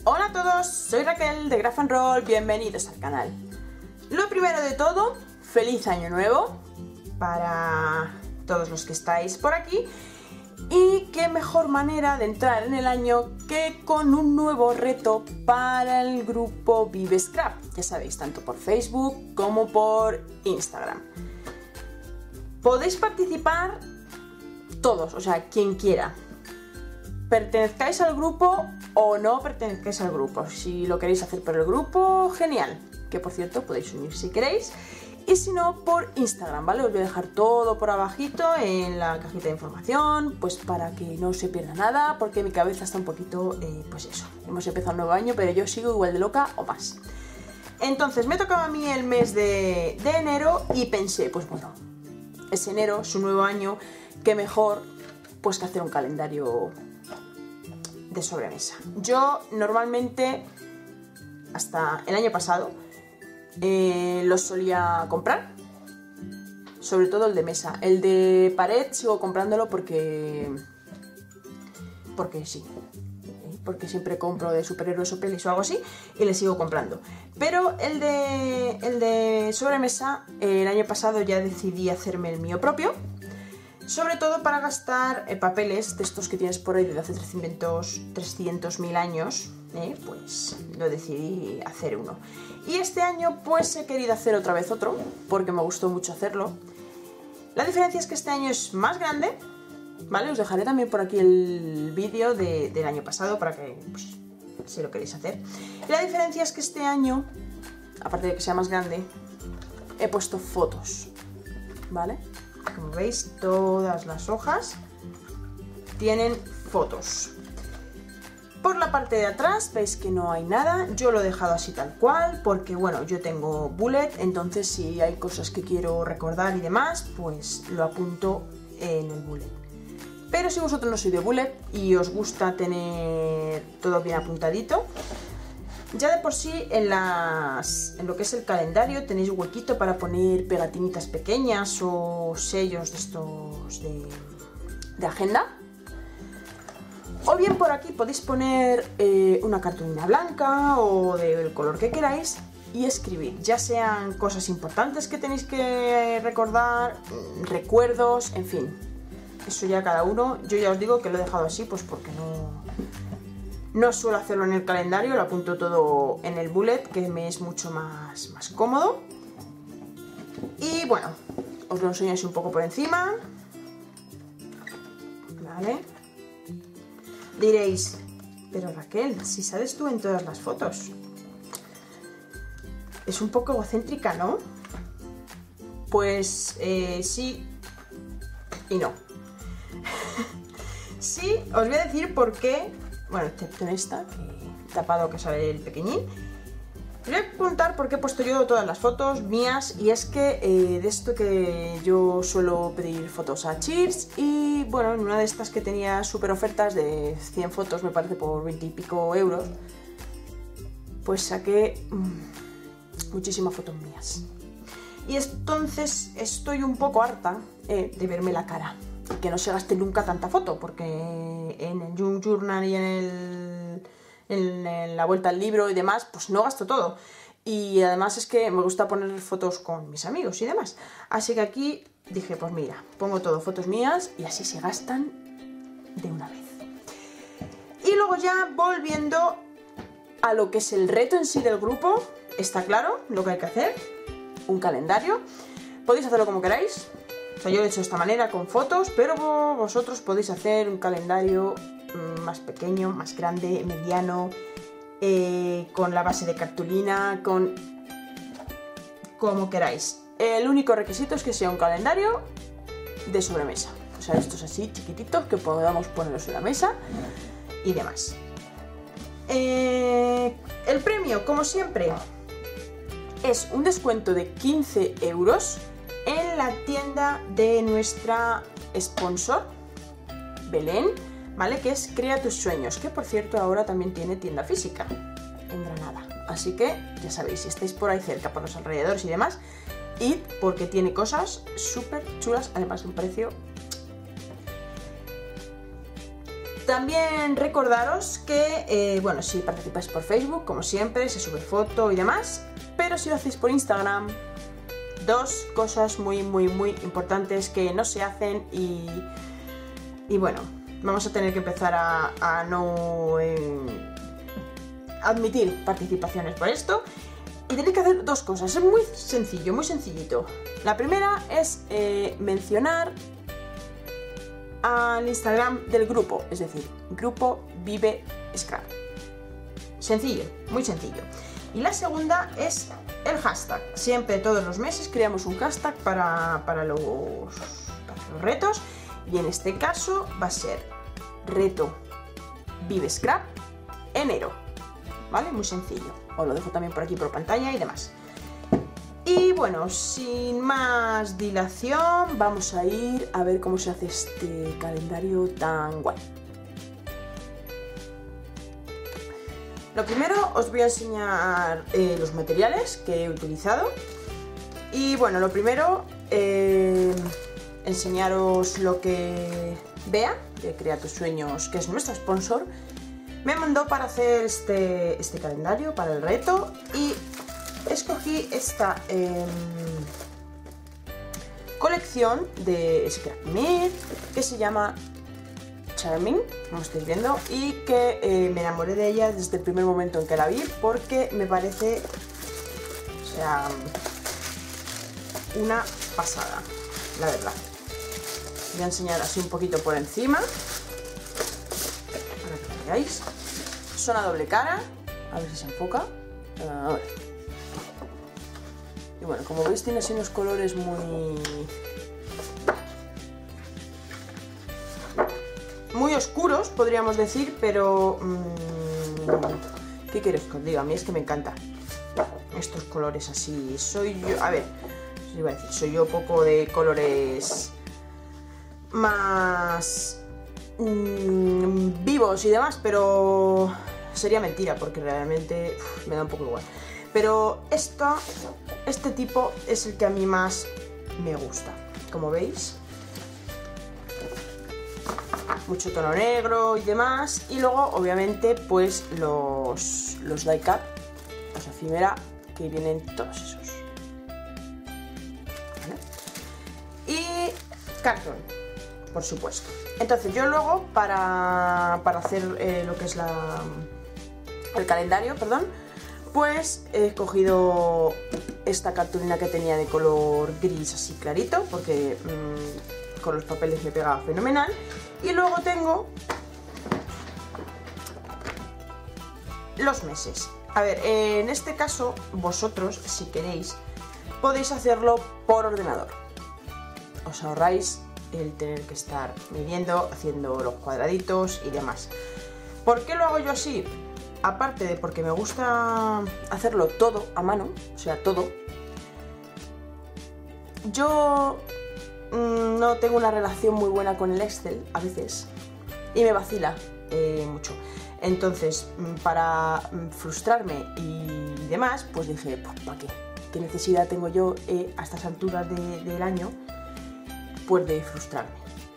Hola a todos, soy Raquel de Graph and Roll, bienvenidos al canal. Lo primero de todo, feliz año nuevo para todos los que estáis por aquí. Y qué mejor manera de entrar en el año que con un nuevo reto para el grupo Vive Scrap. Ya sabéis, tanto por Facebook como por Instagram. Podéis participar todos, o sea, quien quiera. Pertenezcáis al grupo o no pertenezcáis al grupo. Si lo queréis hacer por el grupo, genial. Que por cierto, podéis unir si queréis. Y si no, por Instagram, ¿vale? Os voy a dejar todo por abajito en la cajita de información, pues para que no se pierda nada, porque mi cabeza está un poquito, pues eso. Hemos empezado un nuevo año, pero yo sigo igual de loca o más. Entonces, me tocaba a mí el mes de enero y pensé, pues bueno, es enero, es un nuevo año, qué mejor pues que hacer un calendario de sobremesa. Yo normalmente, hasta el año pasado, los solía comprar, sobre todo el de mesa. El de pared sigo comprándolo porque sí, porque siempre compro de superhéroes o pelis o algo así y le sigo comprando. Pero el de sobremesa, el año pasado ya decidí hacerme el mío propio, sobre todo para gastar papeles de estos que tienes por ahí desde hace 300.000 años. Pues lo decidí hacer uno. Y este año pues he querido hacer otra vez otro, porque me gustó mucho hacerlo. La diferencia es que este año es más grande, ¿vale? Os dejaré también por aquí el vídeo del año pasado para que, pues, si lo queréis hacer. Y la diferencia es que este año, aparte de que sea más grande, he puesto fotos, ¿vale? Como veis, todas las hojas tienen fotos. Por la parte de atrás veis que no hay nada, yo lo he dejado así tal cual porque bueno, yo tengo bullet, entonces si hay cosas que quiero recordar y demás, pues lo apunto en el bullet. Pero si vosotros no sois de bullet y os gusta tener todo bien apuntadito, ya de por sí en lo que es el calendario tenéis huequito para poner pegatinitas pequeñas o sellos de estos de agenda. O bien por aquí podéis poner una cartulina blanca o del color que queráis y escribir, ya sean cosas importantes que tenéis que recordar, recuerdos, en fin. Eso ya cada uno. Yo ya os digo que lo he dejado así pues porque no suelo hacerlo en el calendario, lo apunto todo en el bullet, que me es mucho más cómodo. Y bueno, os lo enseño así un poco por encima. Vale. Diréis, pero Raquel, si sales tú en todas las fotos. Es un poco egocéntrica, ¿no? Pues sí y no. Sí, os voy a decir por qué, bueno, excepto en esta, que tapado que sale el pequeñín. Os voy a contar por qué he puesto yo todas las fotos mías, y es que de esto que yo suelo pedir fotos a Cheers, y bueno, en una de estas que tenía súper ofertas de 100 fotos, me parece por 20 y pico euros, pues saqué muchísimas fotos mías. Y entonces estoy un poco harta de verme la cara, que no se gaste nunca tanta foto, porque en el Junk Journal y en la vuelta al libro y demás, pues no gasto todo. Y además es que me gusta poner fotos con mis amigos y demás. Así que aquí dije, pues mira, pongo todo fotos mías y así se gastan de una vez. Y luego ya volviendo a lo que es el reto en sí del grupo, está claro lo que hay que hacer. Un calendario. Podéis hacerlo como queráis. O sea, yo lo he hecho de esta manera con fotos, pero vosotros podéis hacer un calendario más pequeño, más grande, mediano, con la base de cartulina, como queráis. El único requisito es que sea un calendario de sobremesa. O sea, estos así chiquititos que podamos ponerlos en la mesa y demás. El premio, como siempre, es un descuento de 15 euros en la tienda de nuestra sponsor, Belén, ¿vale? Que es Crea tus sueños, que por cierto ahora también tiene tienda física en Granada. Así que ya sabéis, si estáis por ahí cerca, por los alrededores y demás, id porque tiene cosas súper chulas, además un precio También recordaros que, bueno, si participáis por Facebook, como siempre, se sube foto y demás, pero si lo hacéis por Instagram, dos cosas muy importantes que no se hacen y bueno, vamos a tener que empezar a no admitir participaciones por esto. Y tenéis que hacer dos cosas, es muy sencillo, muy sencillito. La primera es mencionar al Instagram del grupo, es decir, grupo Vive Scrap. Sencillo, muy sencillo. Y la segunda es el hashtag. Siempre, todos los meses, creamos un hashtag para los retos. Y en este caso va a ser reto Vive Scrap enero. ¿Vale? Muy sencillo. Os lo dejo también por aquí por pantalla y demás. Y bueno, sin más dilación, vamos a ir a ver cómo se hace este calendario tan guay. Lo primero os voy a enseñar los materiales que he utilizado. Y bueno, lo primero, enseñaros lo que Bea, de Crea tus Sueños, que es nuestro sponsor, me mandó para hacer este calendario, para el reto, y escogí esta colección de Scrapmeet que se llama Charming, como estáis viendo, y que me enamoré de ella desde el primer momento en que la vi, porque me parece, o sea, una pasada, la verdad. Voy a enseñar así un poquito por encima para que lo veáis. Son a doble cara, a ver si se enfoca. A ver. Y bueno, como veis tiene así unos colores muy oscuros, podríamos decir, pero ¿qué queréis que os diga? A mí es que me encantan estos colores así. Soy yo, a ver, os iba a decir, soy yo poco de colores más vivos y demás, pero sería mentira porque realmente me da un poco igual. Pero este tipo es el que a mí más me gusta. Como veis, mucho tono negro y demás. Y luego, obviamente, pues los die cut, los efímera, que vienen todos esos. ¿Vale? Y cartón, por supuesto. Entonces yo luego, para hacer lo que es el calendario, perdón, pues he cogido esta cartulina que tenía de color gris así clarito, porque con los papeles me pegaba fenomenal. Y luego tengo los meses. A ver, en este caso, vosotros, si queréis, podéis hacerlo por ordenador. Os ahorráis el tener que estar midiendo, haciendo los cuadraditos y demás. ¿Por qué lo hago yo así? Aparte de porque me gusta hacerlo todo a mano, o sea, todo. Yo no tengo una relación muy buena con el Excel a veces y me vacila mucho. Entonces, para frustrarme y demás, pues dije, pues ¿para qué? ¿Qué necesidad tengo yo a estas alturas del año pues de frustrarme?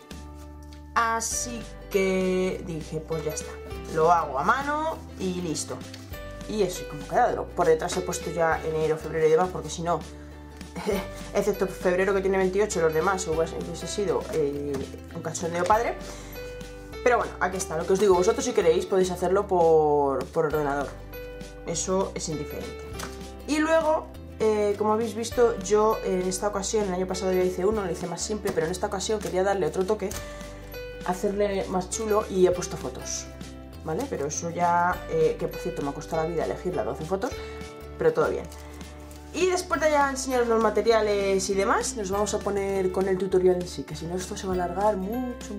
Así que dije, pues ya está, lo hago a mano y listo. Y eso, como quedado. Por detrás he puesto ya enero, febrero y demás, porque si no, excepto febrero que tiene 28, los demás hubiese sido un cachondeo padre. Pero bueno, aquí está, lo que os digo, vosotros si queréis podéis hacerlo por ordenador. Eso es indiferente. Y luego, como habéis visto, yo en esta ocasión, el año pasado ya hice uno, lo hice más simple, pero en esta ocasión quería darle otro toque, hacerle más chulo y he puesto fotos, ¿vale? Pero eso ya, que por cierto me ha costado la vida elegir las 12 fotos, pero todo bien. Y después de ya enseñaros los materiales y demás, nos vamos a poner con el tutorial en sí, que si no esto se va a alargar mucho.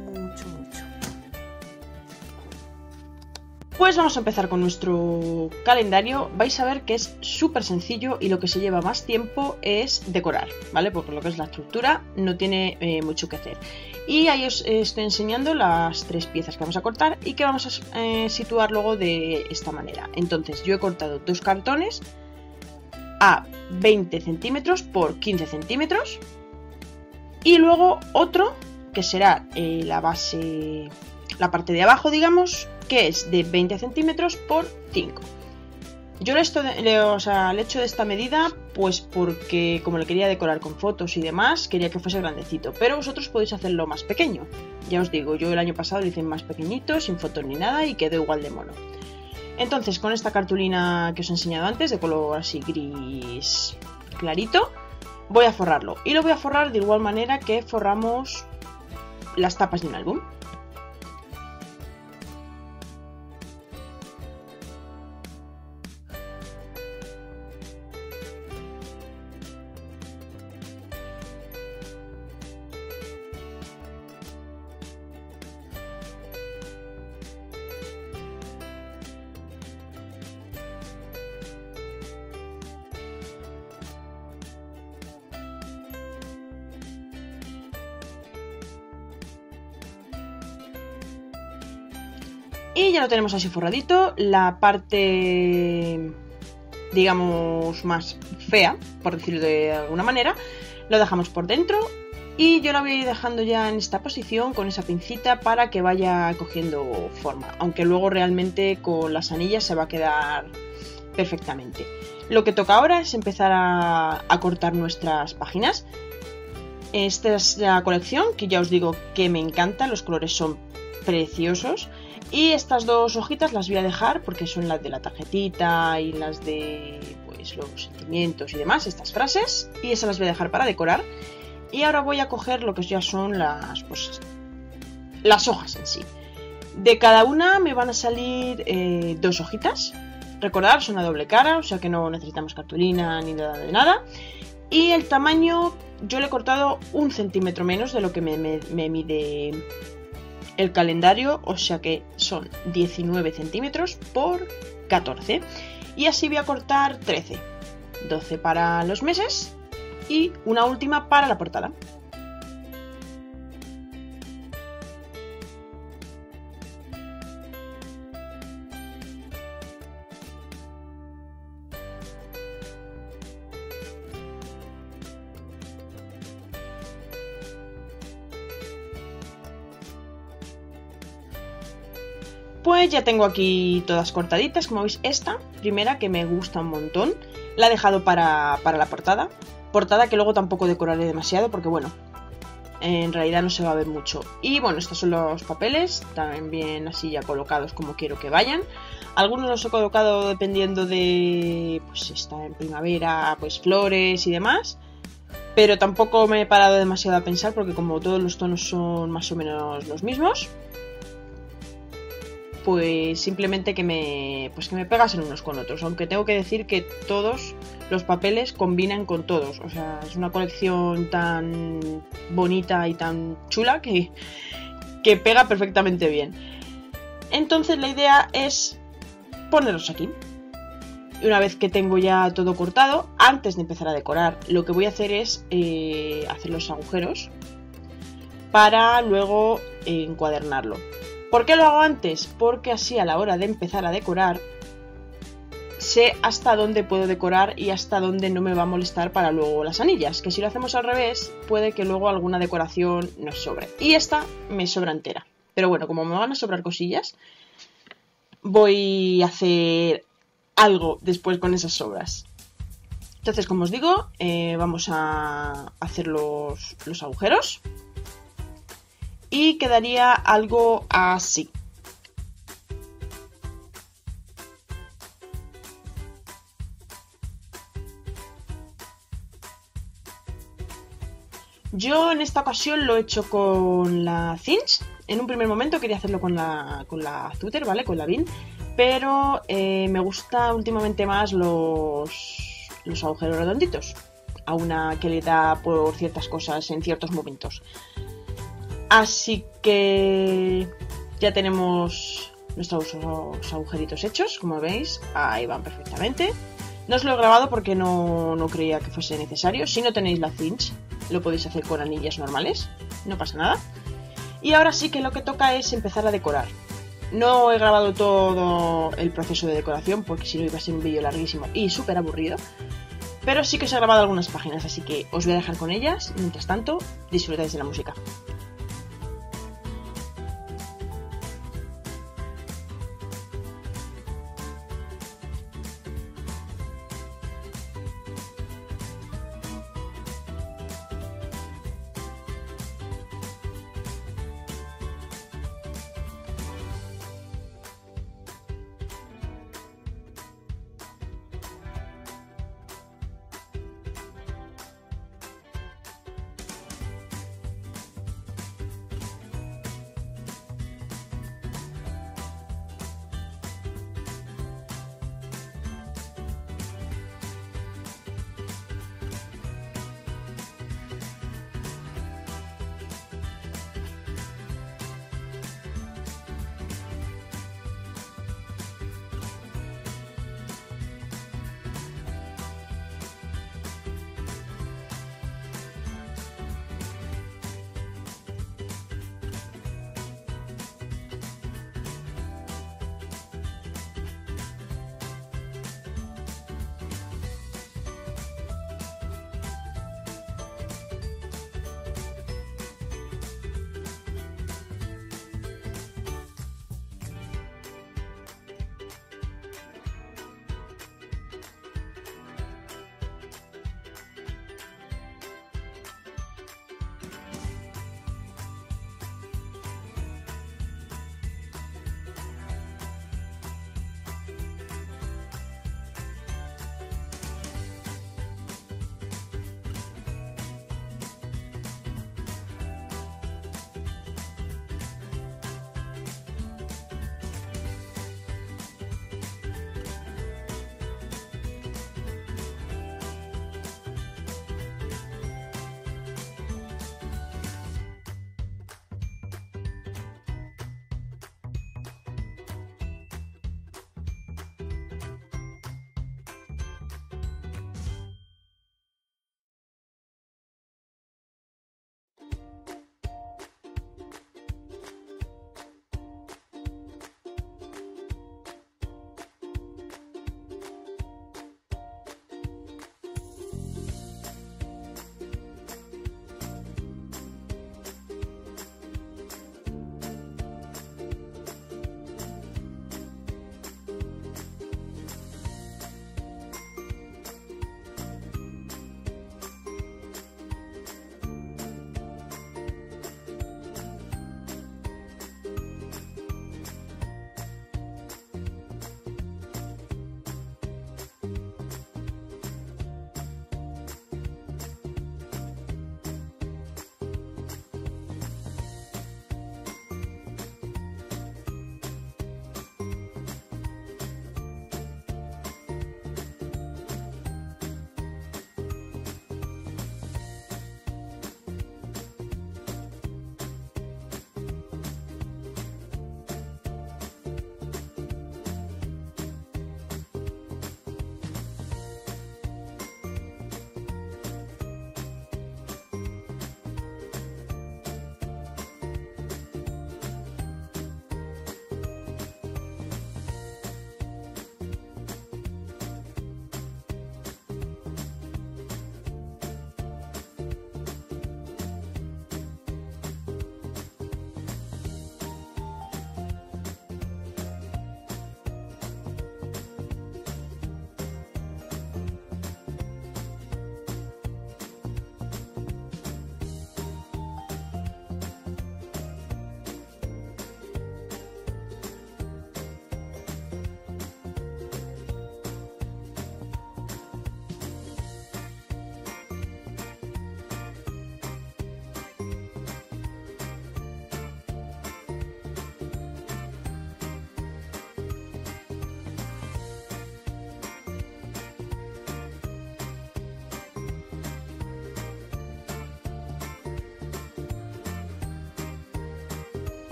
Pues vamos a empezar con nuestro calendario. Vais a ver que es súper sencillo y lo que se lleva más tiempo es decorar, ¿vale? Porque lo que es la estructura no tiene mucho que hacer. Y ahí os estoy enseñando las 3 piezas que vamos a cortar y que vamos a situar luego de esta manera. Entonces yo he cortado 2 cartones a 20 centímetros por 15 centímetros y luego otro que será la base la parte de abajo, digamos, que es de 20 centímetros por 5. Yo le he hecho de esta medida pues porque como le quería decorar con fotos y demás, quería que fuese grandecito, pero vosotros podéis hacerlo más pequeño. Ya os digo, yo el año pasado lo hice más pequeñito, sin fotos ni nada, y quedó igual de mono. Entonces, con esta cartulina que os he enseñado antes, de color así gris clarito, voy a forrarlo. Y lo voy a forrar de igual manera que forramos las tapas de un álbum. Y ya lo tenemos así forradito. La parte, digamos, más fea, por decirlo de alguna manera, lo dejamos por dentro. Y yo la voy a ir dejando ya en esta posición con esa pincita para que vaya cogiendo forma. Aunque luego realmente con las anillas se va a quedar perfectamente. Lo que toca ahora es empezar a cortar nuestras páginas. Esta es la colección que ya os digo que me encanta. Los colores son preciosos. Y estas dos hojitas las voy a dejar porque son las de la tarjetita y las de pues los sentimientos y demás, estas frases. Y esas las voy a dejar para decorar. Y ahora voy a coger lo que ya son las hojas en sí. De cada una me van a salir 2 hojitas. Recordad, son a doble cara, o sea que no necesitamos cartulina ni nada de nada. Y el tamaño yo le he cortado 1 centímetro menos de lo que me mide el calendario, o sea que son 19 centímetros por 14. Y así voy a cortar 13. 12 para los meses y una última para la portada. Pues ya tengo aquí todas cortaditas, como veis esta primera que me gusta un montón, la he dejado para la portada que luego tampoco decoraré demasiado porque bueno, en realidad no se va a ver mucho. Y bueno, estos son los papeles, también así ya colocados como quiero que vayan. Algunos los he colocado dependiendo de, pues si está en primavera, pues flores y demás. Pero tampoco me he parado demasiado a pensar porque como todos los tonos son más o menos los mismos, pues simplemente que me pegasen unos con otros. Aunque tengo que decir que todos los papeles combinan con todos. O sea, es una colección tan bonita y tan chula que pega perfectamente bien. Entonces la idea es ponerlos aquí. Y una vez que tengo ya todo cortado, antes de empezar a decorar, lo que voy a hacer es hacer los agujeros para luego encuadernarlo. ¿Por qué lo hago antes? Porque así a la hora de empezar a decorar sé hasta dónde puedo decorar y hasta dónde no me va a molestar para luego las anillas. Que si lo hacemos al revés puede que luego alguna decoración nos sobre. Y esta me sobra entera. Pero bueno, como me van a sobrar cosillas, voy a hacer algo después con esas sobras. Entonces, como os digo, vamos a hacer los agujeros. Y quedaría algo así. Yo en esta ocasión lo he hecho con la cinch. En un primer momento quería hacerlo con la Zutter, ¿vale? Con la Bin. Pero me gusta últimamente más los agujeros redonditos. A una que le da por ciertas cosas en ciertos momentos. Así que ya tenemos nuestros agujeritos hechos, como veis, ahí van perfectamente. No os lo he grabado porque no creía que fuese necesario. Si no tenéis la cinch, lo podéis hacer con anillas normales, no pasa nada. Y ahora sí que lo que toca es empezar a decorar. No he grabado todo el proceso de decoración porque si no iba a ser un vídeo larguísimo y súper aburrido. Pero sí que os he grabado algunas páginas, así que os voy a dejar con ellas. Mientras tanto, disfrutáis de la música.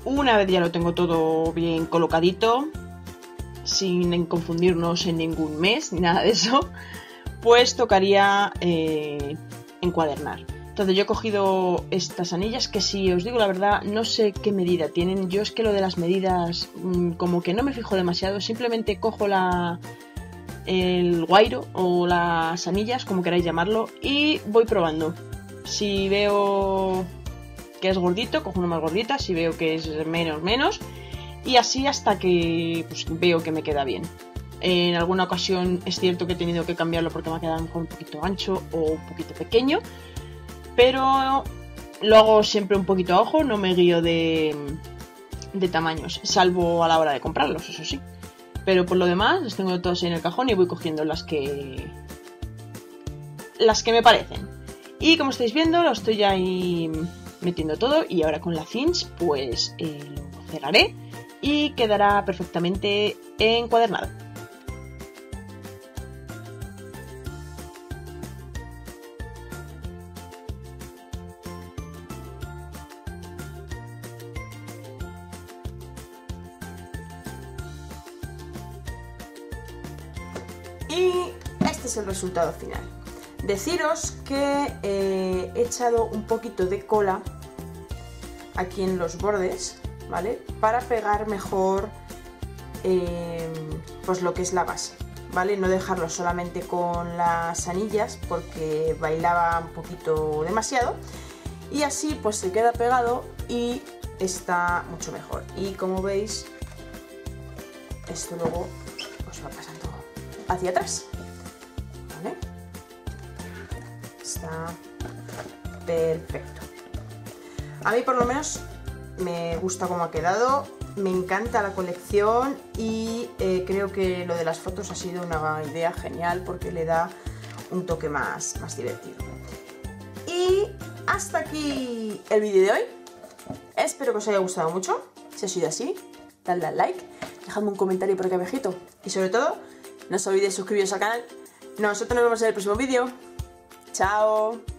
una vez ya lo tengo todo bien colocadito, sin confundirnos en ningún mes ni nada de eso, pues tocaría encuadernar. Entonces yo he cogido estas anillas que, si os digo la verdad, no sé qué medida tienen. Yo es que lo de las medidas como que no me fijo demasiado, simplemente cojo el guairo o las anillas, como queráis llamarlo, y voy probando. Si veo que es gordito, cojo una más gordita, si veo que es menos, y así hasta que pues, veo que me queda bien. En alguna ocasión es cierto que he tenido que cambiarlo porque me ha quedado un poquito ancho o un poquito pequeño, pero lo hago siempre un poquito a ojo, no me guío de tamaños, salvo a la hora de comprarlos, eso sí. Pero por lo demás, las tengo todas en el cajón y voy cogiendo las que me parecen. Y como estáis viendo, lo estoy ahí metiendo todo, y ahora con la cinch pues lo cerraré y quedará perfectamente encuadernado. Y este es el resultado final. Deciros que he echado un poquito de cola aquí en los bordes, ¿vale? Para pegar mejor pues lo que es la base, ¿vale? No dejarlo solamente con las anillas porque bailaba un poquito demasiado, y así pues se queda pegado y está mucho mejor. Y como veis, esto luego pues va pasando hacia atrás, ¿vale? Está perfecto. A mí por lo menos me gusta cómo ha quedado, me encanta la colección, y creo que lo de las fotos ha sido una idea genial porque le da un toque más divertido. Y hasta aquí el vídeo de hoy. Espero que os haya gustado mucho. Si ha sido así, dadle al like, dejadme un comentario por aquí abajito, y sobre todo, no os olvidéis de suscribiros al canal. Nosotros nos vemos en el próximo vídeo. ¡Chao!